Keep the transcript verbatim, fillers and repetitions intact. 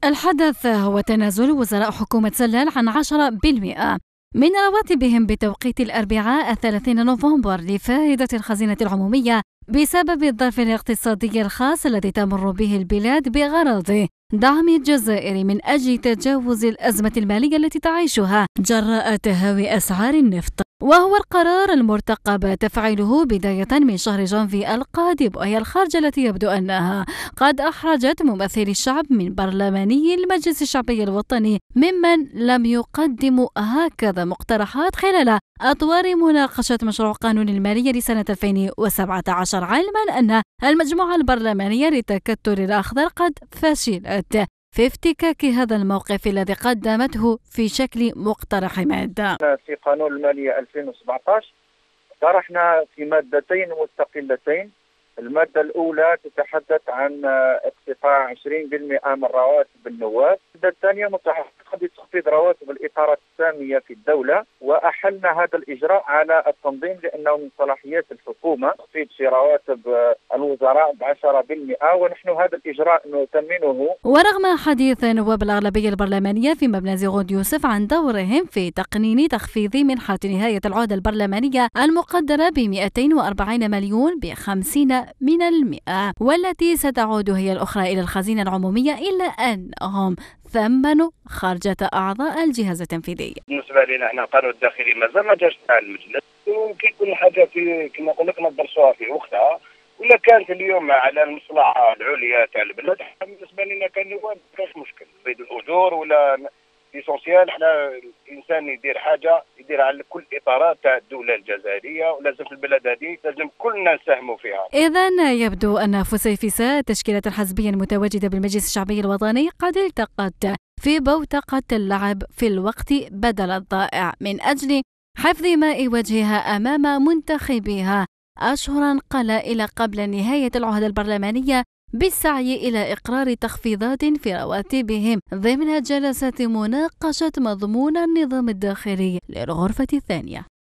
الحدث هو تنازل وزراء حكومة سلال عن عشرة بالمئة من رواتبهم بتوقيت الأربعاء الثلاثين نوفمبر لفائدة الخزينة العمومية بسبب الظرف الاقتصادي الخاص الذي تمر به البلاد بغرض دعم الجزائر من أجل تجاوز الأزمة المالية التي تعيشها جراء تهاوي أسعار النفط، وهو القرار المرتقب تفعيله بداية من شهر جانفي القادم، وهي الخرجة التي يبدو أنها قد أحرجت ممثلي الشعب من برلماني المجلس الشعبي الوطني ممن لم يقدموا هكذا مقترحات خلال أطوار مناقشة مشروع قانون المالية لسنة ألفين وسبعة عشر، علما أن المجموعة البرلمانية للتكتل الأخضر قد فشلت في افتكاك هذا الموقف الذي قدمته في شكل مقترح مادة. في قانون المالية ألفين وسبعة عشر طرحنا في مادتين مستقلتين. المادة الأولى تتحدث عن اقتطاع عشرين بالمئة من رواتب النواب، المادة الثانية متعلقة بتخفيض رواتب الإطارات السامية في الدولة، وأحلنا هذا الإجراء على التنظيم لأنه من صلاحيات الحكومة تخفيض في رواتب الوزراء بعشرة بالمئة، ونحن هذا الإجراء نثمنه. ورغم حديث نواب الأغلبية البرلمانية في مبنى زغود يوسف عن دورهم في تقنين تخفيض منحة نهاية العهدة البرلمانية المقدرة ب مئتين وأربعين مليون بخمسين من المئة، والتي ستعود هي الأخرى إلى الخزينة العمومية، إلا أنهم ثمنوا خرجة أعضاء الجهاز التنفيذي. بالنسبة لنا احنا القانون الداخلي مازال ما جاش تاع المجلس، وكي كل حاجة في كما نقول لك ندرسوها في وقتها، ولا كانت اليوم على المصلحة العليا تاع البلاد. بالنسبة لنا كنواب ما كاش مشكل بيد الأجور ولا ليسونسيال. احنا الانسان يدير حاجه يديرها على كل اطارات تاع الدوله الجزائريه، ولازم في البلد هذه لازم كلنا نساهموا فيها. اذا يبدو ان فسيفساء التشكيلات الحزبيه المتواجده بالمجلس الشعبي الوطني قد التقت في بوتقه اللعب في الوقت بدل الضائع من اجل حفظ ماء وجهها امام منتخبيها اشهرا قلائل قبل نهايه العهده البرلمانيه، بالسعي إلى إقرار تخفيضات في رواتبهم ضمن جلسات مناقشة مضمون النظام الداخلي للغرفة الثانية.